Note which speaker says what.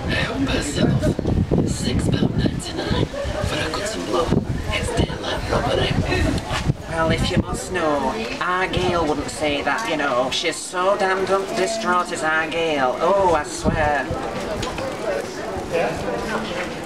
Speaker 1: hope myself. £6.99 for a cut and blow. It's daylight robbery.
Speaker 2: Well, if you must know, our Gail wouldn't say that, you know. She's so damned distraught as our Gail. Oh, I swear.